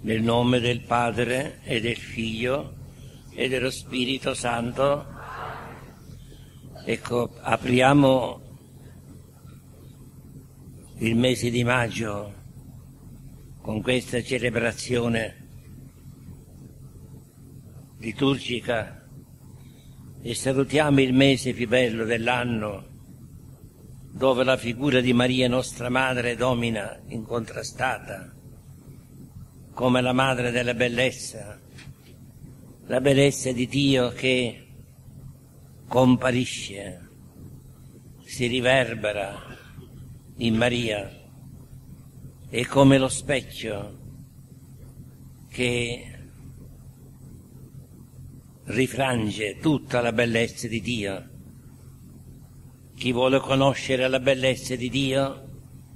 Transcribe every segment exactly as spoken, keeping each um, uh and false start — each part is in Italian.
Nel nome del Padre e del Figlio e dello Spirito Santo. Ecco, apriamo il mese di maggio con questa celebrazione liturgica e salutiamo il mese più bello dell'anno, dove la figura di Maria nostra Madre domina incontrastata come la Madre della bellezza, la bellezza di Dio che comparisce, si riverbera in Maria, è come lo specchio che rifrange tutta la bellezza di Dio. Chi vuole conoscere la bellezza di Dio,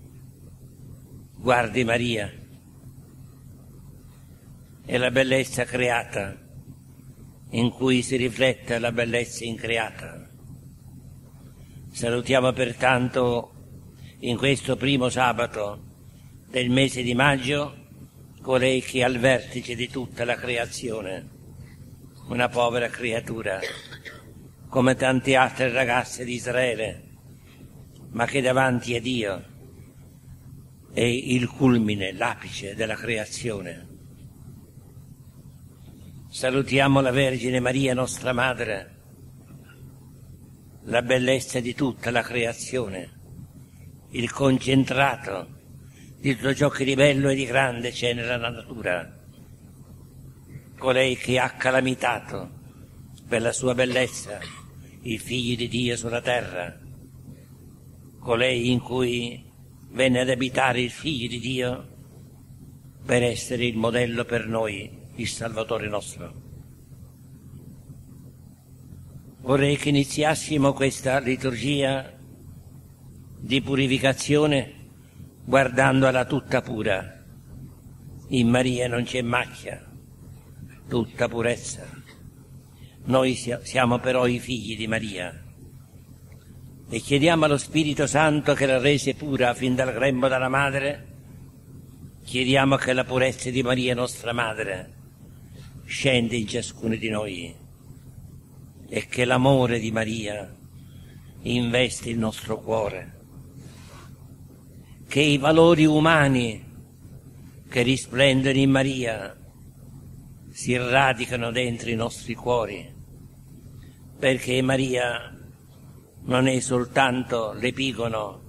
guardi Maria. È la bellezza creata, in cui si riflette la bellezza increata. Salutiamo pertanto in questo primo sabato del mese di maggio colei che è al vertice di tutta la creazione, una povera creatura, come tante altre ragazze di Israele, ma che davanti a Dio è il culmine, l'apice della creazione. Salutiamo la Vergine Maria, nostra Madre, la bellezza di tutta la creazione, il concentrato di tutto ciò che di bello e di grande c'è nella natura, colei che ha calamitato per la sua bellezza i figli di Dio sulla terra, colei in cui venne ad abitare il Figlio di Dio per essere il modello per noi, il Salvatore nostro. Vorrei che iniziassimo questa liturgia di purificazione guardandola tutta pura. In Maria non c'è macchia, tutta purezza. Noi siamo però i figli di Maria e chiediamo allo Spirito Santo che la rese pura fin dal grembo della madre. Chiediamo che la purezza di Maria nostra Madre scende in ciascuno di noi e che l'amore di Maria investe il nostro cuore, che i valori umani che risplendono in Maria si radicano dentro i nostri cuori, perché Maria non è soltanto l'epigono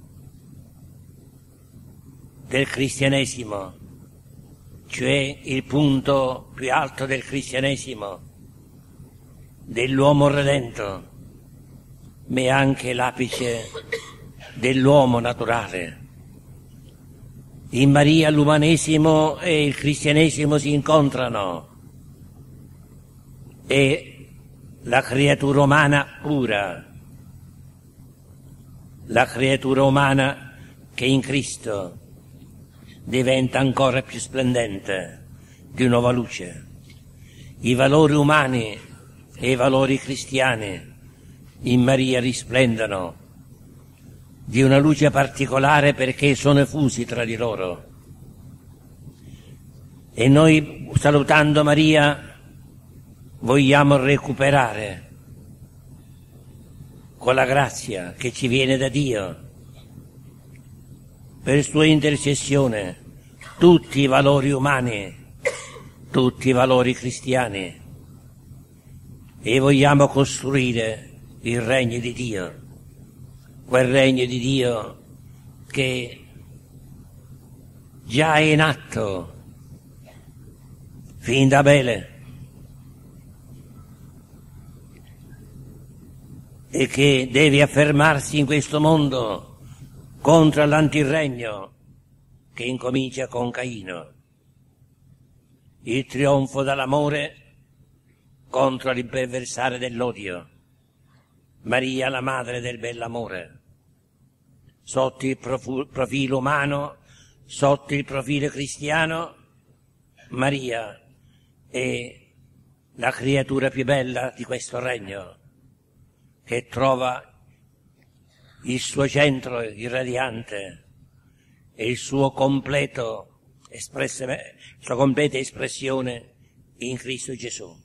del cristianesimo, cioè il punto più alto del cristianesimo, dell'uomo redento, ma è anche l'apice dell'uomo naturale. In Maria l'umanesimo e il cristianesimo si incontrano e la creatura umana pura, la creatura umana che in Cristo diventa ancora più splendente di nuova luce. I valori umani e i valori cristiani in Maria risplendono di una luce particolare perché sono fusi tra di loro. E noi, salutando Maria, vogliamo recuperare con la grazia che ci viene da Dio, per sua intercessione, tutti i valori umani, tutti i valori cristiani, e vogliamo costruire il regno di Dio, quel regno di Dio che già è in atto fin da Abele e che deve affermarsi in questo mondo contro l'antirregno che incomincia con Caino, il trionfo dell'amore contro l'imperversare dell'odio. Maria, la madre del bell'amore, sotto il profilo umano, sotto il profilo cristiano, Maria è la creatura più bella di questo regno, che trova il suo centro irradiante e il suo completo espressa, sua completa espressione in Cristo Gesù.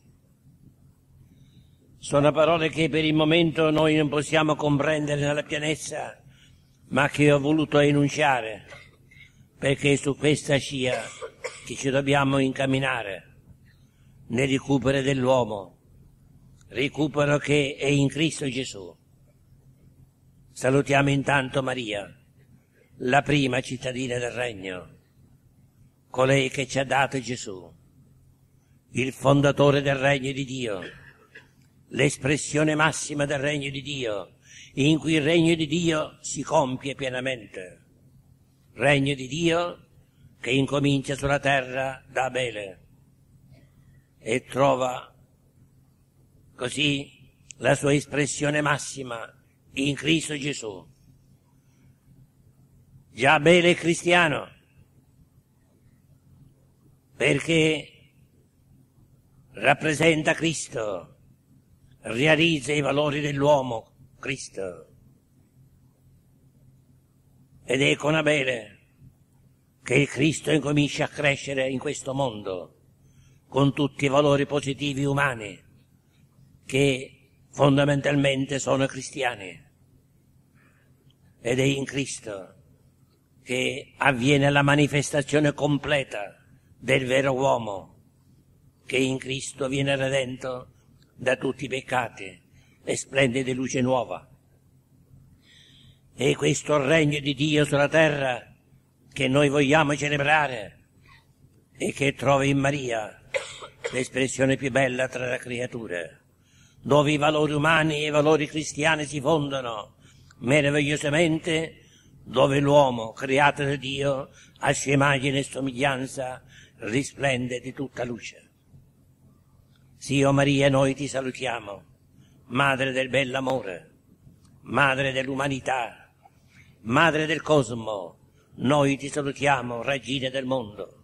Sono parole che per il momento noi non possiamo comprendere nella pienezza, ma che ho voluto enunciare, perché è su questa scia che ci dobbiamo incamminare nel recupero dell'uomo, recupero che è in Cristo Gesù. Salutiamo intanto Maria, la prima cittadina del Regno, colei che ci ha dato Gesù, il fondatore del Regno di Dio, l'espressione massima del Regno di Dio, in cui il Regno di Dio si compie pienamente. Regno di Dio che incomincia sulla terra da Abele e trova così la sua espressione massima in Cristo Gesù. Già Abele è cristiano, perché rappresenta Cristo, realizza i valori dell'uomo, Cristo. Ed è con Abele che il Cristo incomincia a crescere in questo mondo, con tutti i valori positivi umani, che fondamentalmente sono cristiani. Ed è in Cristo che avviene la manifestazione completa del vero uomo, che in Cristo viene redento da tutti i peccati e splende di luce nuova. E questo regno di Dio sulla terra che noi vogliamo celebrare e che trova in Maria l'espressione più bella tra le creature, dove i valori umani e i valori cristiani si fondono meravigliosamente, dove l'uomo creato da Dio a sua immagine e somiglianza risplende di tutta luce. Sì, o Maria, noi ti salutiamo, madre del bell'amore, madre dell'umanità, madre del cosmo, noi ti salutiamo, regina del mondo.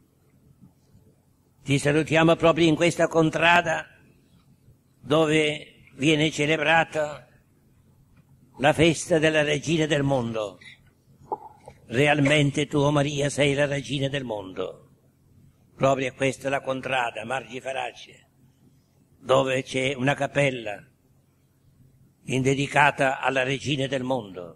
Ti salutiamo proprio in questa contrada dove viene celebrata la festa della regina del mondo. Realmente tu, o Maria, sei la regina del mondo. Proprio questa è la contrada, Marghi Farace, dove c'è una cappella dedicata alla regina del mondo.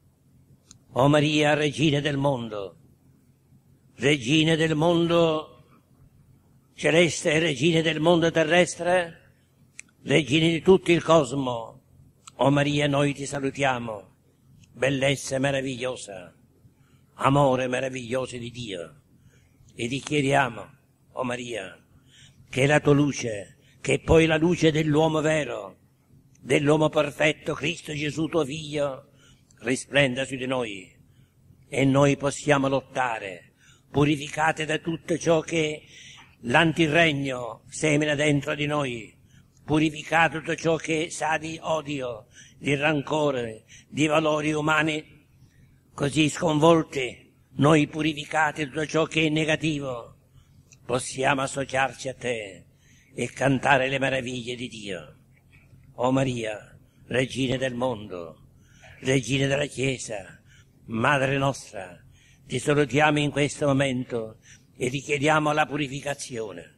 O Maria, regina del mondo, regina del mondo celeste e regina del mondo terrestre, regina di tutto il cosmo. O Maria, noi ti salutiamo, bellezza meravigliosa, amore meraviglioso di Dio, e ti chiediamo, o Maria, che la tua luce, che è poi la luce dell'uomo vero, dell'uomo perfetto, Cristo Gesù tuo Figlio, risplenda su di noi e noi possiamo lottare, purificate da tutto ciò che l'antiregno semina dentro di noi, purificato tutto ciò che sa di odio, di rancore, di valori umani così sconvolti, noi purificati da tutto ciò che è negativo, possiamo associarci a te e cantare le meraviglie di Dio. O Maria, regina del mondo, regina della Chiesa, Madre nostra, ti salutiamo in questo momento e ti chiediamo la purificazione.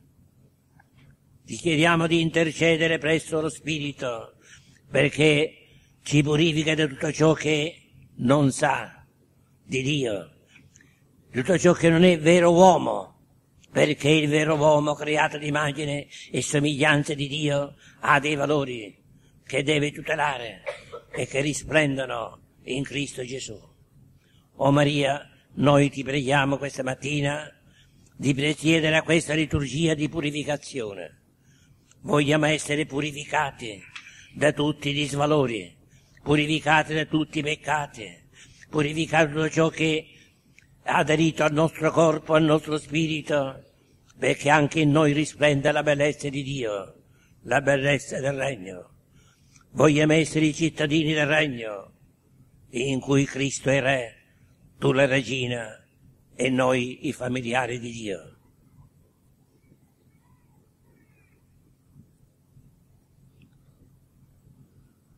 Ti chiediamo di intercedere presso lo Spirito perché ci purifica da tutto ciò che non sa di Dio, tutto ciò che non è vero uomo, perché il vero uomo creato d'immagine e somiglianza di Dio ha dei valori che deve tutelare e che risplendono in Cristo Gesù. O Maria, noi ti preghiamo questa mattina di presiedere a questa liturgia di purificazione. Vogliamo essere purificati da tutti gli svalori, purificati da tutti i peccati, purificati da tutto ciò che ha aderito al nostro corpo, al nostro spirito, perché anche in noi risplenda la bellezza di Dio, la bellezza del Regno. Vogliamo essere i cittadini del Regno, in cui Cristo è Re, tu la Regina e noi i familiari di Dio.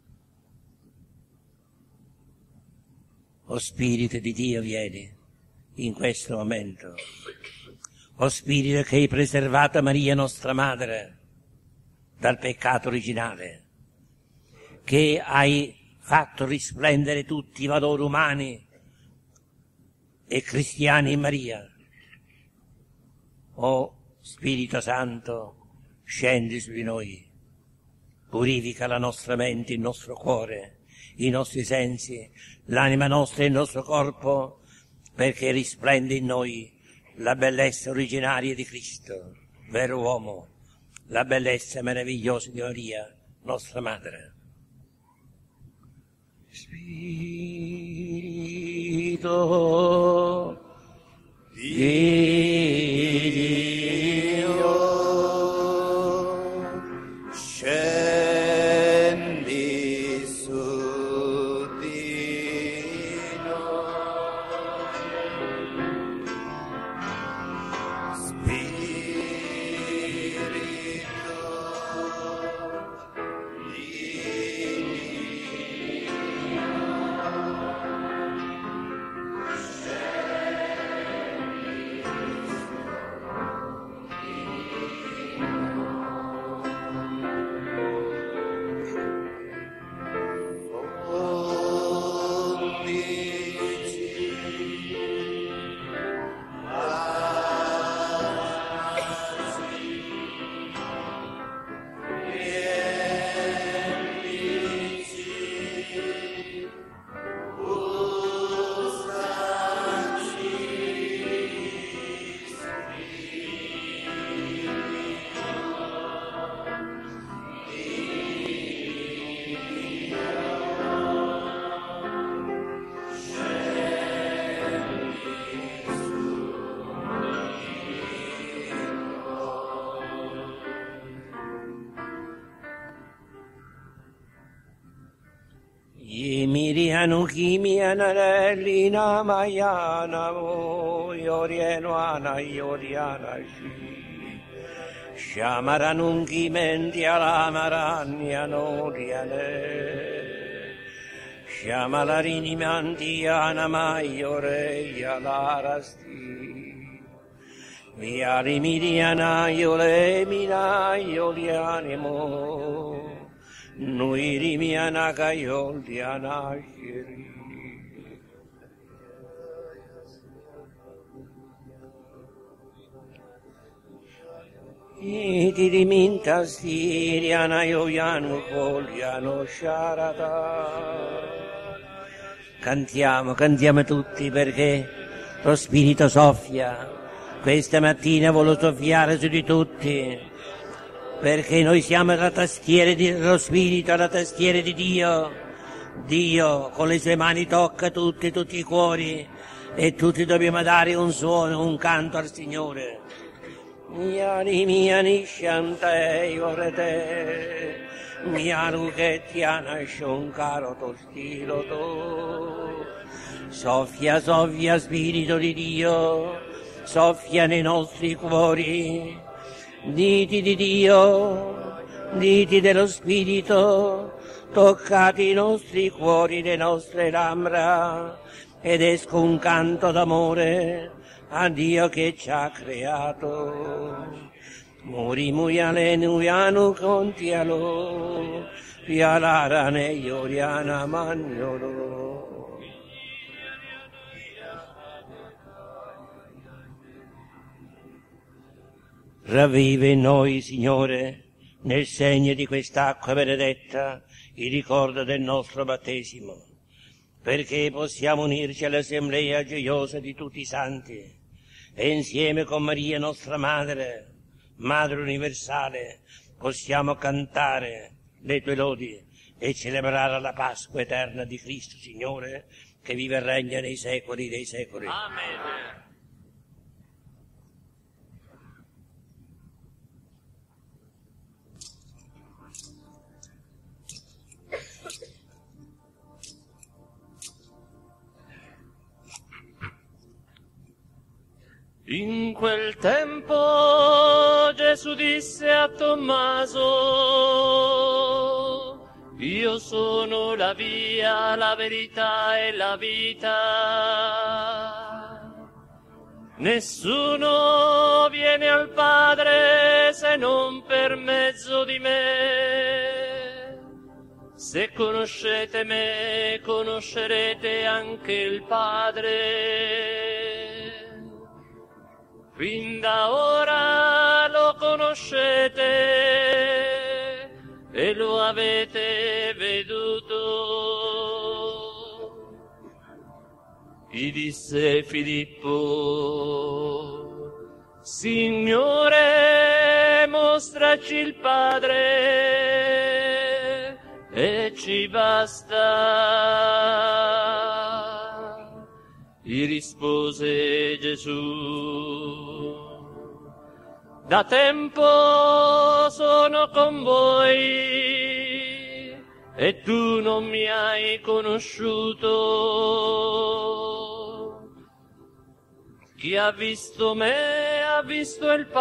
O Spirito di Dio, vieni in questo momento. O Spirito che hai preservato Maria nostra Madre dal peccato originale, che hai fatto risplendere tutti i valori umani e cristiani in Maria. O Spirito Santo, scendi su di noi, purifica la nostra mente, il nostro cuore, i nostri sensi, l'anima nostra e il nostro corpo, perché risplende in noi la bellezza originaria di Cristo, vero uomo, la bellezza meravigliosa di Maria, nostra Madre. Spirito di Dio, scendi su di noi. Mirianu Kimiana Lina Mayana Yorianuana Yoriana Shamaranungi Mendiala Maraniano Diane Shamalarini Mandiana Mayore Yalarasti Miari Miriana Yole Mina Yolianimo Nuiri miana kayol diana shiri. Iti diminta stiriana yoyanu koliano sharata. Cantiamo, cantiamo tutti perché lo Spirito soffia. Questa mattina ha voluto soffiare su di tutti. Perché noi siamo la tastiera dello Spirito, la tastiera di Dio. Dio con le sue mani tocca tutti, tutti i cuori e tutti dobbiamo dare un suono, un canto al Signore. Miani miani sciantei orete, mianu che ti anascio un caro to stilo to. Soffia, soffia Spirito di Dio, soffia nei nostri cuori. Diti di Dio, diti dello Spirito, toccati i nostri cuori, le nostre labbra, ed esco un canto d'amore a Dio che ci ha creato. Muri muiale nuianu contialo, pialara ne yoriana magnolo. Ravvive in noi, Signore, nel segno di quest'acqua benedetta, il ricordo del nostro battesimo, perché possiamo unirci all'assemblea gioiosa di tutti i santi e insieme con Maria nostra Madre, Madre universale, possiamo cantare le tue lodi e celebrare la Pasqua eterna di Cristo, Signore, che vive e regna nei secoli dei secoli. Amen. In quel tempo Gesù disse a Tommaso: io sono la via, la verità e la vita. Nessuno viene al Padre se non per mezzo di me. Se conoscete me, conoscerete anche il Padre. Fin da ora lo conoscete e lo avete veduto. Gli disse Filippo: Signore, mostraci il Padre e ci basta. Gli rispose Gesù: da tempo sono con voi e tu non mi hai conosciuto. Chi ha visto me ha visto il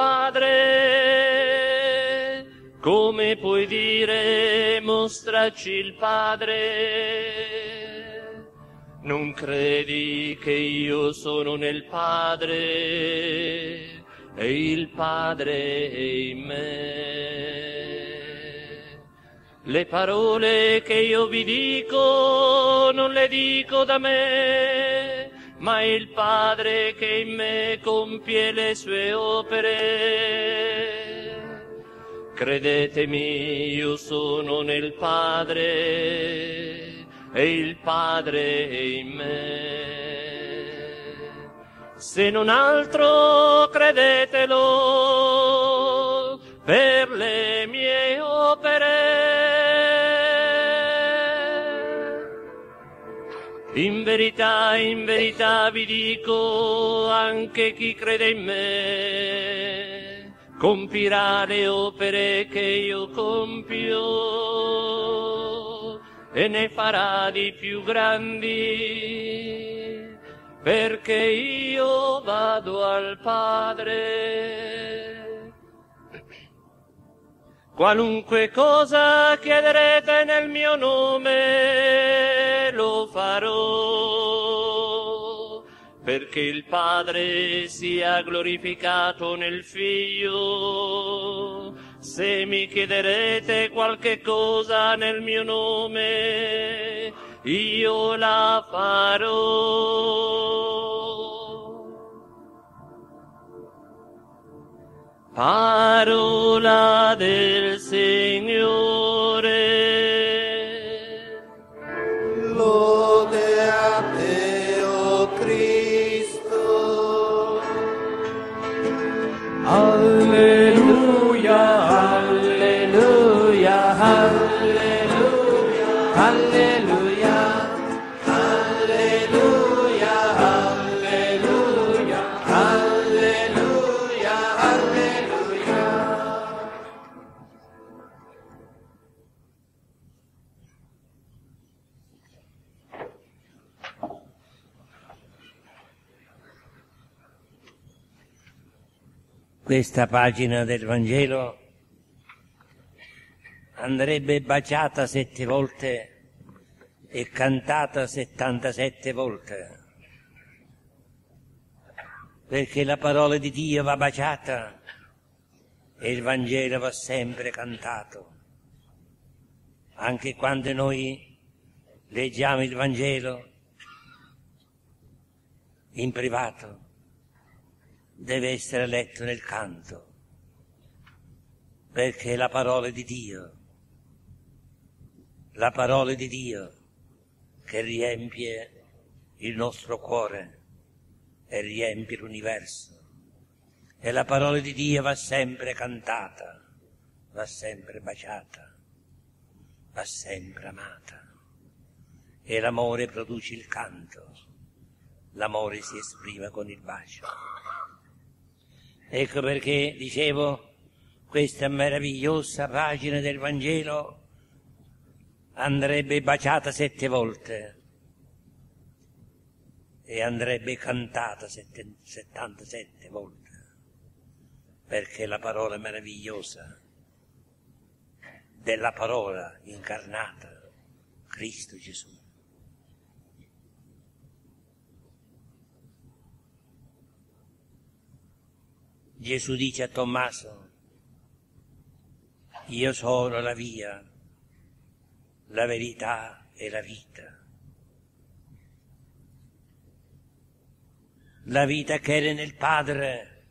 Padre. Come puoi dire mostraci il Padre? Non credi che io sono nel Padre e il Padre è in me? Le parole che io vi dico non le dico da me, ma il Padre che in me compie le sue opere. Credetemi, io sono nel Padre e il Padre è in me. Se non altro credetelo per le mie opere. In verità, in verità vi dico, anche chi crede in me compirà le opere che io compio e ne farà di più grandi, perché io vado al Padre. Qualunque cosa chiederete nel mio nome lo farò, perché il Padre sia glorificato nel Figlio. Se mi chiederete qualche cosa nel mio nome, io la farò. Parola del Signore. Lode a te, o Cristo. Alleluia, alleluia, alleluia, alleluia. Questa pagina del Vangelo andrebbe baciata sette volte e cantata settantasette volte, perché la parola di Dio va baciata e il Vangelo va sempre cantato. Anche quando noi leggiamo il Vangelo in privato, deve essere letto nel canto, perché la parola di Dio, la parola di Dio che riempie il nostro cuore e riempie l'universo. E la parola di Dio va sempre cantata, va sempre baciata, va sempre amata. E l'amore produce il canto, l'amore si esprime con il bacio. Ecco perché, dicevo, questa meravigliosa pagina del Vangelo andrebbe baciata sette volte e andrebbe cantata sette, settantasette volte, perché la parola meravigliosa della parola incarnata, Cristo Gesù. Gesù dice a Tommaso: io sono la via, la verità e la vita. La vita che era nel Padre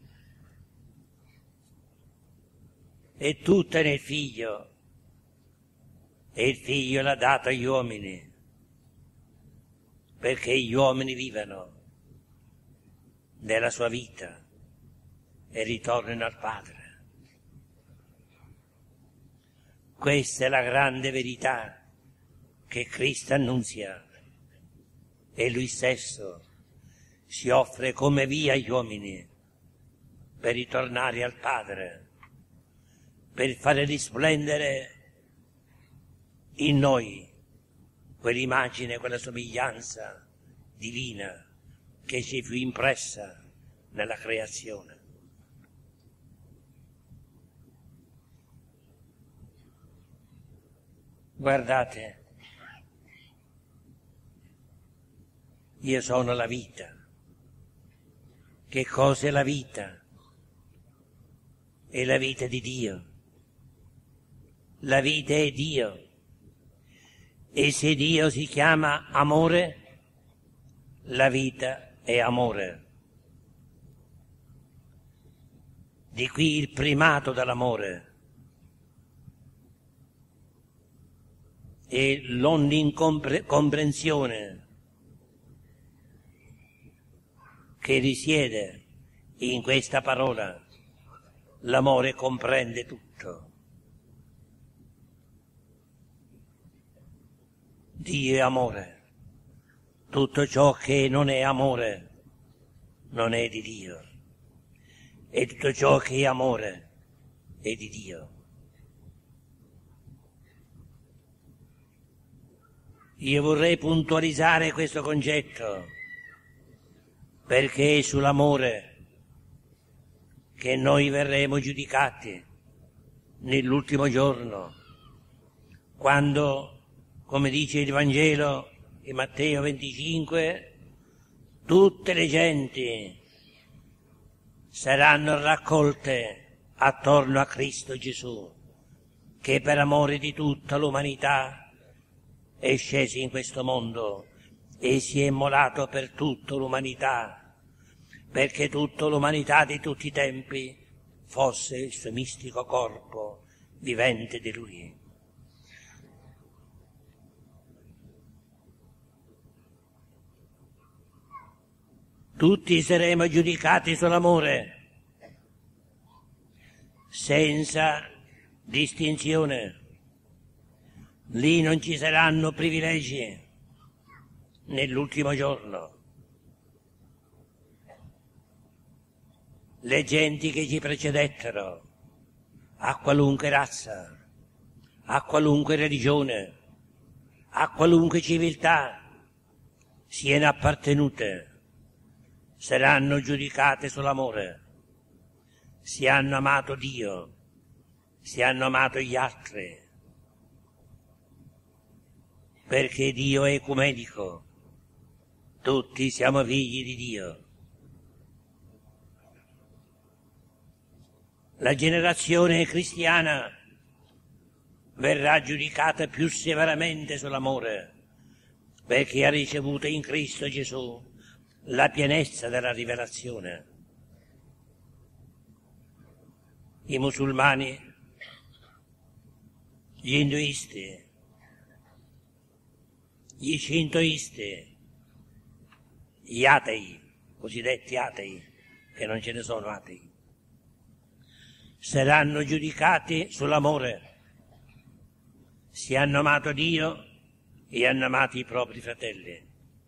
è tutta nel Figlio, e il Figlio l'ha dato agli uomini perché gli uomini vivano nella sua vita e ritornino al Padre. Questa è la grande verità che Cristo annunzia, e Lui stesso si offre come via agli uomini per ritornare al Padre, per fare risplendere in noi quell'immagine, quella somiglianza divina che ci fu impressa nella creazione. Guardate, io sono la vita. Che cosa è la vita? È la vita di Dio. La vita è Dio. E se Dio si chiama amore, la vita è amore. Di qui il primato dell'amore e l'onnincomprensione che risiede in questa parola. L'amore comprende tutto. Dio è amore. Tutto ciò che non è amore non è di Dio. E tutto ciò che è amore è di Dio. Io vorrei puntualizzare questo concetto, perché è sull'amore che noi verremo giudicati nell'ultimo giorno, quando, come dice il Vangelo di Matteo venticinque, tutte le genti saranno raccolte attorno a Cristo Gesù, che per amore di tutta l'umanità è sceso in questo mondo e si è immolato per tutta l'umanità, perché tutta l'umanità di tutti i tempi fosse il suo mistico corpo vivente di Lui. Tutti saremo giudicati sull'amore, senza distinzione. Lì non ci saranno privilegi nell'ultimo giorno. Le genti che ci precedettero, a qualunque razza, a qualunque religione, a qualunque civiltà siano appartenute, saranno giudicate sull'amore. Si hanno amato Dio, si hanno amato gli altri, perché Dio è ecumenico, tutti siamo figli di Dio. La generazione cristiana verrà giudicata più severamente sull'amore, perché ha ricevuto in Cristo Gesù la pienezza della rivelazione. I musulmani, gli induisti, gli shintoisti, gli atei, cosiddetti atei, che non ce ne sono atei, saranno giudicati sull'amore. Si hanno amato Dio e hanno amato i propri fratelli.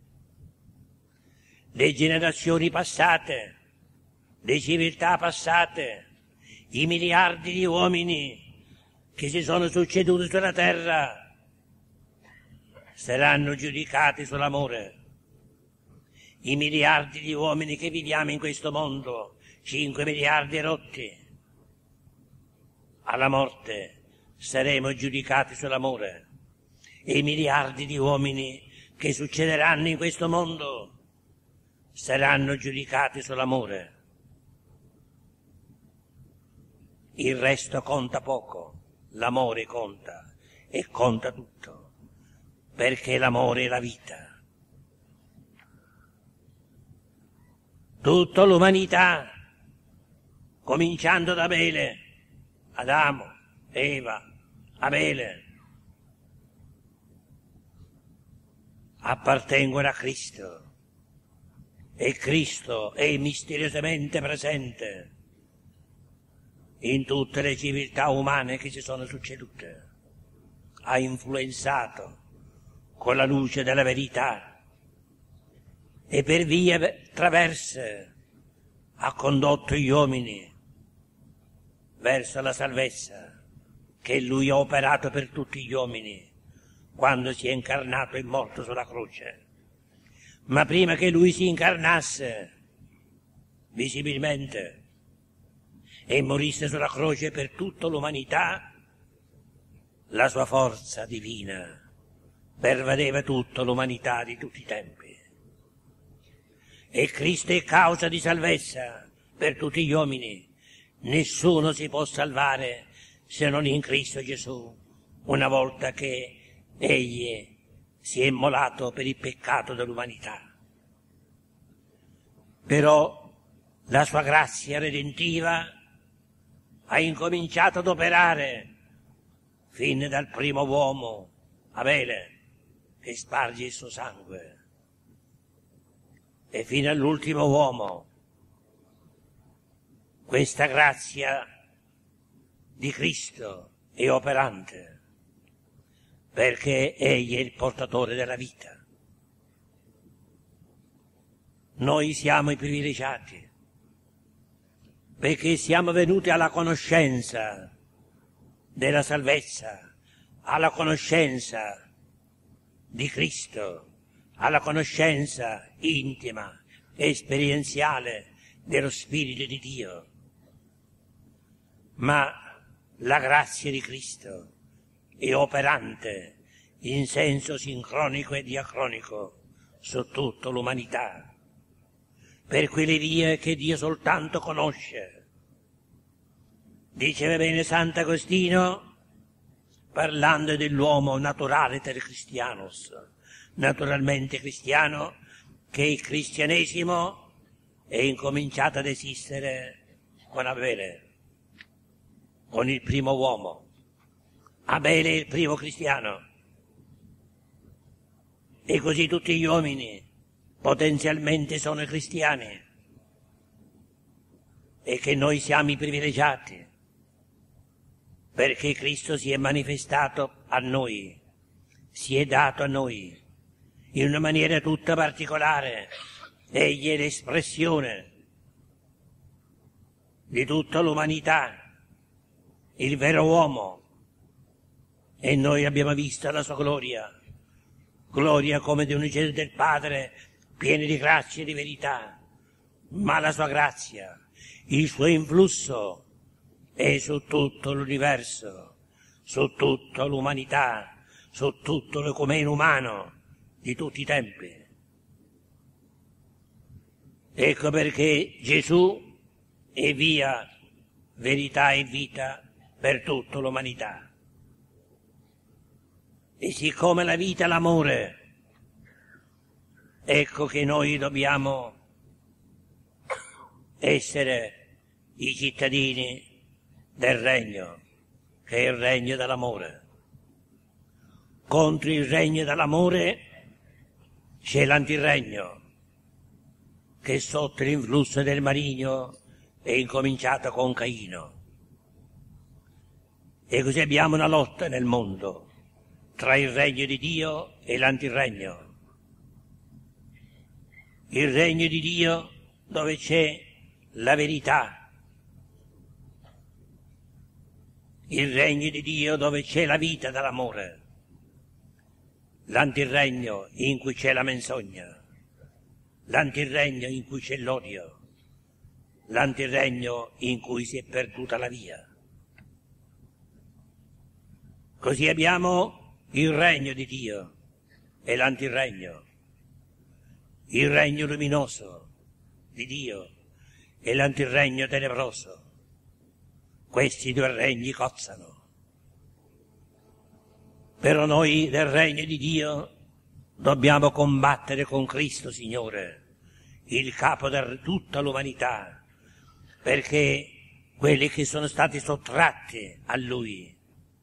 Le generazioni passate, le civiltà passate, i miliardi di uomini che si sono succeduti sulla terra saranno giudicati sull'amore. I miliardi di uomini che viviamo in questo mondo, cinque miliardi rotti, alla morte saremo giudicati sull'amore. E i miliardi di uomini che succederanno in questo mondo saranno giudicati sull'amore. il resto conta poco, l'amore conta e conta tutto, perché l'amore è la vita. Tutta l'umanità, cominciando da Abele, Adamo, Eva, Abele, appartengono a Cristo e Cristo è misteriosamente presente in tutte le civiltà umane che si sono succedute. Ha influenzato con la luce della verità e per vie traverse ha condotto gli uomini verso la salvezza che Lui ha operato per tutti gli uomini quando si è incarnato e morto sulla croce. Ma prima che Lui si incarnasse visibilmente e morisse sulla croce per tutta l'umanità, la sua forza divina pervadeva tutta l'umanità di tutti i tempi. E Cristo è causa di salvezza per tutti gli uomini. Nessuno si può salvare se non in Cristo Gesù, una volta che Egli si è immolato per il peccato dell'umanità. Però la sua grazia redentiva ha incominciato ad operare fin dal primo uomo, Abele, che sparge il suo sangue, e fino all'ultimo uomo. Questa grazia di Cristo è operante, perché Egli è il portatore della vita. Noi siamo i privilegiati, perché siamo venuti alla conoscenza della salvezza, alla conoscenza di Cristo, alla conoscenza intima, esperienziale dello Spirito di Dio. Ma la grazia di Cristo è operante in senso sincronico e diacronico su tutta l'umanità, per quelle vie che Dio soltanto conosce. Diceva bene Sant'Agostino, parlando dell'uomo naturale ter Christianus, naturalmente cristiano, che il cristianesimo è incominciato ad esistere con Abele, con il primo uomo. Abele è il primo cristiano, e così tutti gli uomini potenzialmente sono cristiani, e che noi siamo i privilegiati, perché Cristo si è manifestato a noi, si è dato a noi, in una maniera tutta particolare. Egli è l'espressione di tutta l'umanità, il vero uomo, e noi abbiamo visto la sua gloria, gloria come di un angelo del Padre, pieno di grazia e di verità. Ma la sua grazia, il suo influsso è su tutto l'universo, su tutta l'umanità, su tutto l'ecumeno umano di tutti i tempi. Ecco perché Gesù è via, verità e vita per tutta l'umanità. E siccome la vita è l'amore, ecco che noi dobbiamo essere i cittadini del regno, che è il regno dell'amore. Contro il regno dell'amore c'è l'antiregno, che sotto l'influsso del maligno è incominciato con Caino. E così abbiamo una lotta nel mondo tra il regno di Dio e l'antiregno. Il regno di Dio dove c'è la verità, il regno di Dio dove c'è la vita dell'amore, l'antiregno in cui c'è la menzogna, l'antiregno in cui c'è l'odio, l'antiregno in cui si è perduta la via. Così abbiamo il regno di Dio e l'antiregno, il regno luminoso di Dio e l'antiregno tenebroso. questi due regni cozzano. Però noi del regno di Dio dobbiamo combattere con Cristo, Signore, il capo di tutta l'umanità, perché quelli che sono stati sottratti a Lui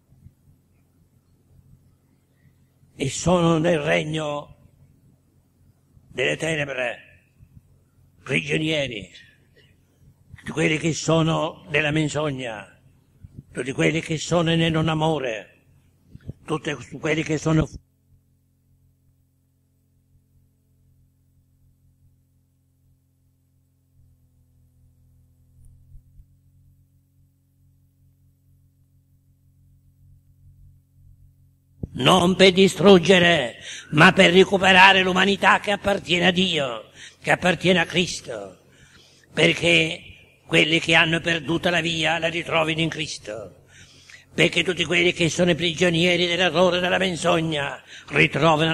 e sono nel regno delle tenebre, prigionieri, tutti quelli che sono nella menzogna, tutti quelli che sono nel non amore, tutti quelli che sono non per distruggere, ma per recuperare l'umanità che appartiene a Dio, che appartiene a Cristo, perché quelli che hanno perduto la via la ritrovino in Cristo, perché tutti quelli che sono prigionieri dell'errore e della menzogna ritrovano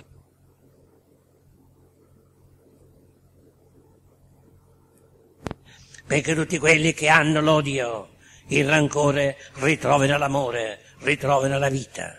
perché tutti quelli che hanno l'odio, il rancore, ritrovano l'amore, ritrovano la vita.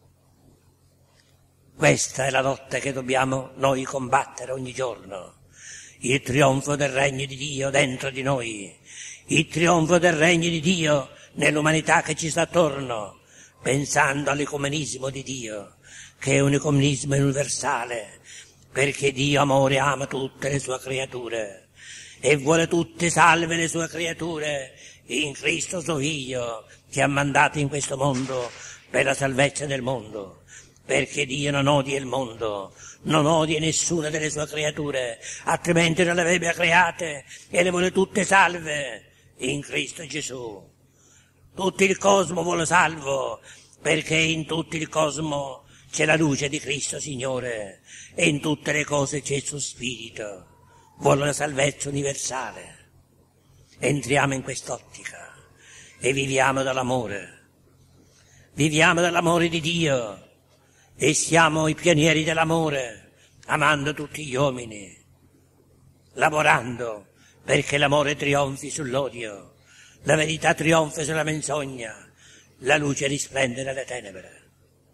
Questa è la lotta che dobbiamo noi combattere ogni giorno, il trionfo del regno di Dio dentro di noi, il trionfo del regno di Dio nell'umanità che ci sta attorno, pensando all'ecumenismo di Dio, che è un ecumenismo universale, perché Dio amore ama tutte le sue creature e vuole tutte salve le sue creature in Cristo suo Figlio, che ha mandato in questo mondo per la salvezza del mondo. Perché Dio non odia il mondo, non odia nessuna delle sue creature, altrimenti non le avrebbe create e le vuole tutte salve in Cristo Gesù. Tutto il cosmo vuole salvo, perché in tutto il cosmo c'è la luce di Cristo Signore e in tutte le cose c'è il suo Spirito. Vuole la salvezza universale. Entriamo in quest'ottica e viviamo dall'amore. Viviamo dall'amore di Dio. E siamo i pionieri dell'amore, amando tutti gli uomini, lavorando perché l'amore trionfi sull'odio, la verità trionfi sulla menzogna, la luce risplende nelle tenebre.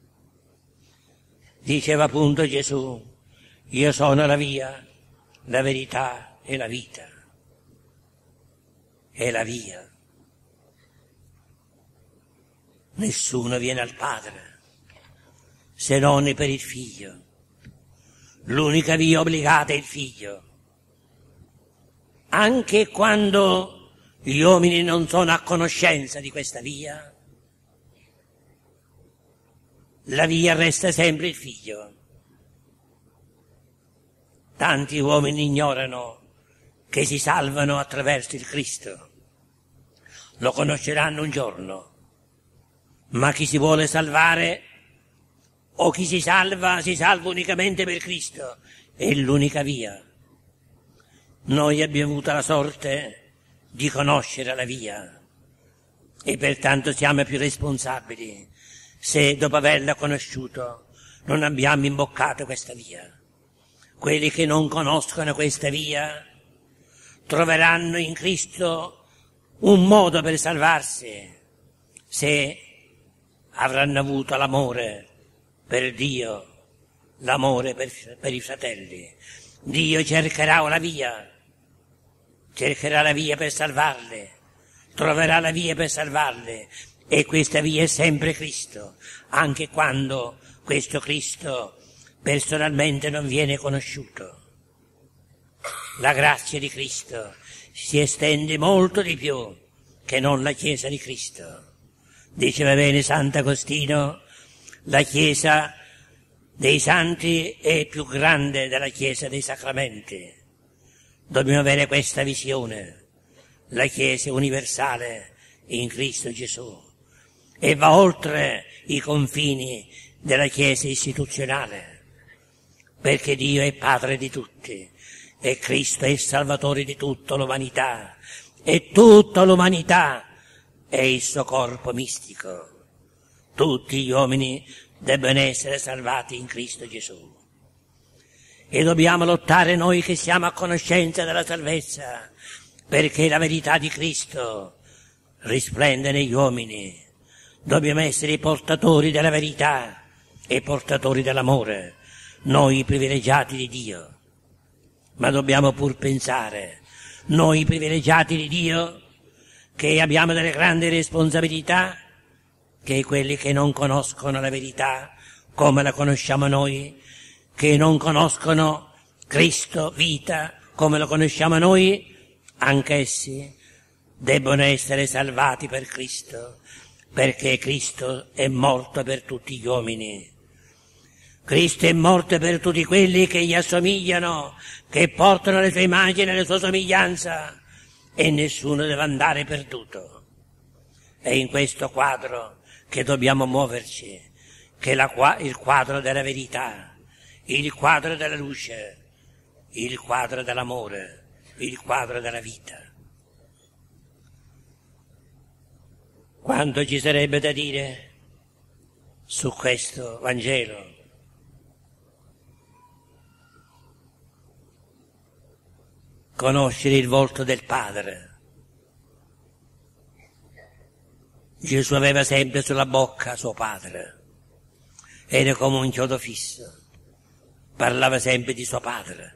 Diceva appunto Gesù, io sono la via, la verità e la vita. È la via. Nessuno viene al Padre se non per il Figlio. L'unica via obbligata è il Figlio. Anche quando gli uomini non sono a conoscenza di questa via, la via resta sempre il Figlio. Tanti uomini ignorano che si salvano attraverso il Cristo. Lo conosceranno un giorno, ma chi si vuole salvare o chi si salva, si salva unicamente per Cristo, è l'unica via. Noi abbiamo avuto la sorte di conoscere la via e pertanto siamo più responsabili se dopo averla conosciuto non abbiamo imboccato questa via. Quelli che non conoscono questa via troveranno in Cristo un modo per salvarsi se avranno avuto l'amore per Dio, l'amore per, per i fratelli. Dio cercherà una via, cercherà la via per salvarli, troverà la via per salvarli, e questa via è sempre Cristo, anche quando questo Cristo personalmente non viene conosciuto. La grazia di Cristo si estende molto di più che non la Chiesa di Cristo. Diceva bene Sant'Agostino, la Chiesa dei Santi è più grande della Chiesa dei Sacramenti. Dobbiamo avere questa visione. La Chiesa è universale in Cristo Gesù e va oltre i confini della Chiesa istituzionale, perché Dio è Padre di tutti e Cristo è il Salvatore di tutta l'umanità e tutta l'umanità è il suo corpo mistico. Tutti gli uomini debbono essere salvati in Cristo Gesù. E dobbiamo lottare noi che siamo a conoscenza della salvezza, perché la verità di Cristo risplende negli uomini. Dobbiamo essere i portatori della verità e portatori dell'amore, noi privilegiati di Dio. Ma dobbiamo pur pensare, noi privilegiati di Dio, che abbiamo delle grandi responsabilità, che quelli che non conoscono la verità come la conosciamo noi, che non conoscono Cristo, vita, come lo conosciamo noi, anch'essi debbono essere salvati per Cristo, perché Cristo è morto per tutti gli uomini. Cristo è morto per tutti quelli che gli assomigliano, che portano le sue immagini e la sua somiglianza, e nessuno deve andare perduto. È in questo quadro che dobbiamo muoverci, che è la, il quadro della verità, il quadro della luce, il quadro dell'amore, il quadro della vita. Quanto ci sarebbe da dire su questo Vangelo? Conoscere il volto del Padre. Gesù aveva sempre sulla bocca suo Padre, era come un chiodo fisso, parlava sempre di suo Padre.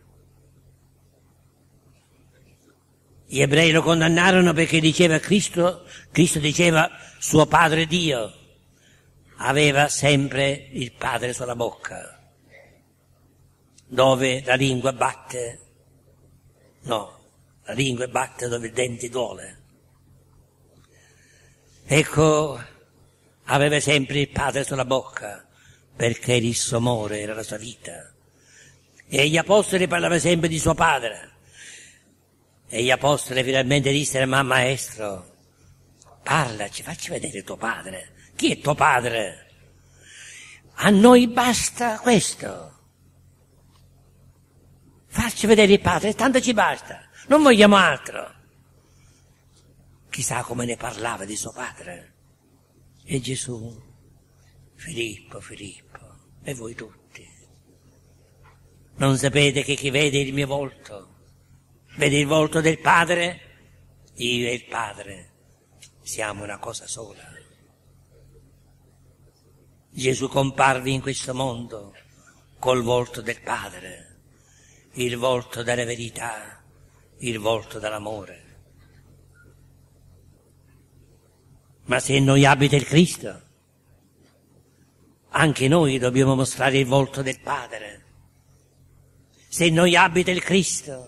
Gli ebrei lo condannarono perché diceva Cristo, Cristo diceva suo Padre Dio, aveva sempre il Padre sulla bocca, dove la lingua batte, no, la lingua batte dove il dente duole. Ecco, aveva sempre il Padre sulla bocca, perché il suo amore era la sua vita. E gli apostoli parlavano sempre di suo Padre. E gli apostoli finalmente dissero, ma maestro, parlaci, facci vedere tuo Padre. Chi è tuo Padre? A noi basta questo. Farci vedere il Padre, tanto ci basta, non vogliamo altro. Chissà come ne parlava di suo Padre. E Gesù, Filippo, Filippo, e voi tutti, non sapete che chi vede il mio volto vede il volto del Padre? Io e il Padre siamo una cosa sola. Gesù comparve in questo mondo col volto del Padre, il volto della verità, il volto dell'amore. Ma se in noi abita il Cristo, anche noi dobbiamo mostrare il volto del Padre. Se in noi abita il Cristo,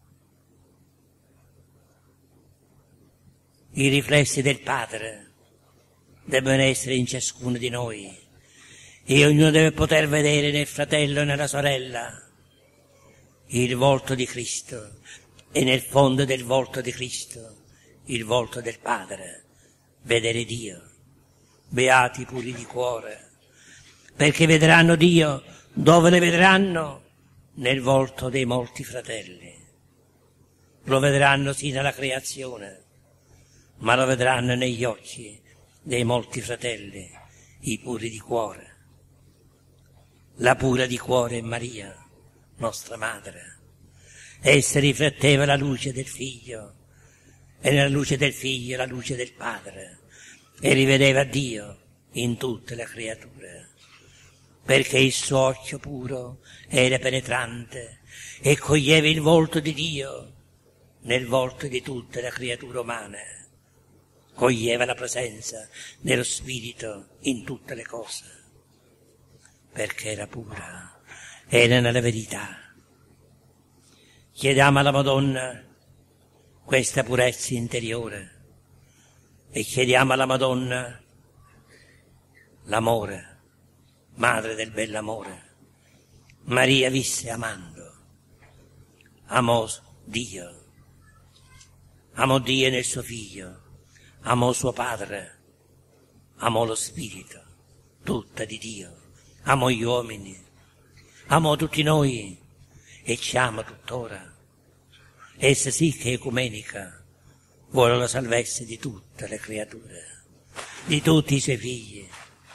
i riflessi del Padre debbono essere in ciascuno di noi e ognuno deve poter vedere nel fratello e nella sorella il volto di Cristo e nel fondo del volto di Cristo il volto del Padre, vedere Dio. Beati i puri di cuore, perché vedranno Dio. Dove le vedranno? Nel volto dei molti fratelli. Lo vedranno sì nella creazione, ma lo vedranno negli occhi dei molti fratelli, i puri di cuore. La pura di cuore è Maria, nostra madre. Essa rifletteva la luce del Figlio, e nella luce del Figlio la luce del Padre, e rivedeva Dio in tutte le creature, perché il suo occhio puro era penetrante e coglieva il volto di Dio nel volto di tutte le creature umane. Coglieva la presenza dello Spirito in tutte le cose, perché era pura, era nella verità. Chiediamo alla Madonna questa purezza interiore e chiediamo alla Madonna l'amore, madre del bell'amore. Maria visse amando, amò Dio, amò Dio nel suo Figlio, amò suo Padre, amò lo Spirito, tutta di Dio, amò gli uomini, amò tutti noi e ci ama tuttora. Essa sì che è ecumenica, vuole la salvezza di tutte le creature, di tutti i suoi figli.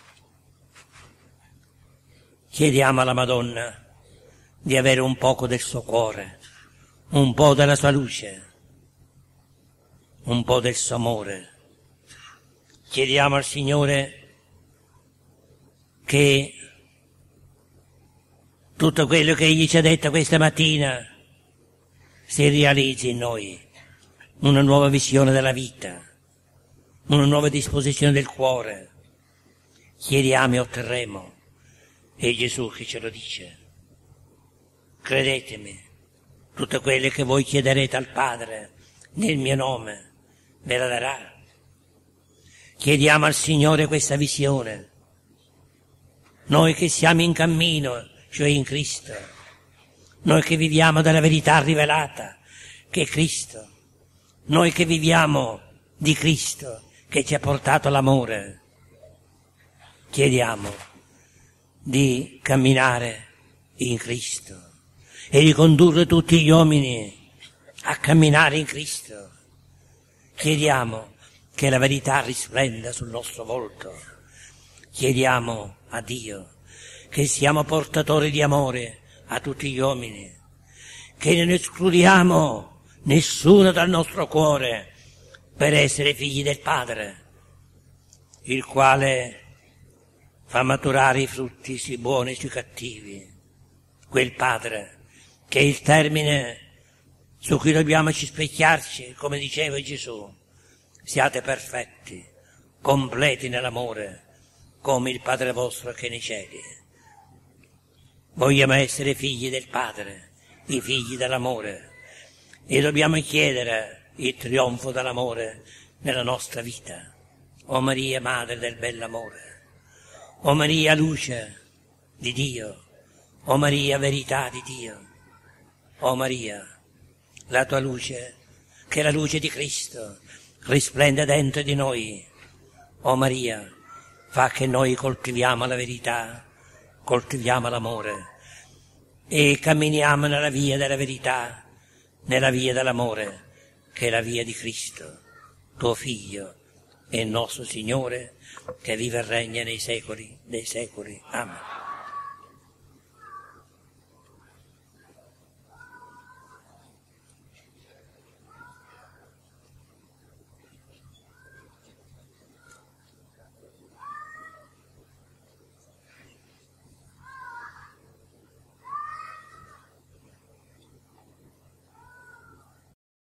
Chiediamo alla Madonna di avere un poco del suo cuore, un po' della sua luce, un po' del suo amore, Chiediamo al Signore che tutto quello che Egli ci ha detto questa mattina si realizzi in noi, una nuova visione della vita, una nuova disposizione del cuore. Chiediamo e otterremo. È Gesù che ce lo dice. Credetemi, tutto quello che voi chiederete al Padre nel mio nome ve la darà. Chiediamo al Signore questa visione. Noi che siamo in cammino, cioè in Cristo, noi che viviamo dalla verità rivelata, che è Cristo, noi che viviamo di Cristo, che ci ha portato l'amore, chiediamo di camminare in Cristo e di condurre tutti gli uomini a camminare in Cristo. Chiediamo che la verità risplenda sul nostro volto. Chiediamo a Dio che siamo portatori di amore a tutti gli uomini, che non escludiamo nessuno dal nostro cuore per essere figli del Padre, il quale fa maturare i frutti sui buoni e sui cattivi. Quel Padre che è il termine su cui dobbiamo ci specchiarci, come diceva Gesù. Siate perfetti, completi nell'amore, come il Padre vostro che è nei cieli. Vogliamo essere figli del Padre, i figli dell'amore, e dobbiamo chiedere il trionfo dell'amore nella nostra vita. O Maria, Madre del bell'amore, o Maria, luce di Dio, o Maria, verità di Dio, o Maria, la tua luce, che è la luce di Cristo, risplende dentro di noi. O Maria, fa che noi coltiviamo la verità, coltiviamo l'amore e camminiamo nella via della verità, nella via dell'amore, che è la via di Cristo, tuo Figlio e il nostro Signore, che vive e regna nei secoli dei secoli. Amen.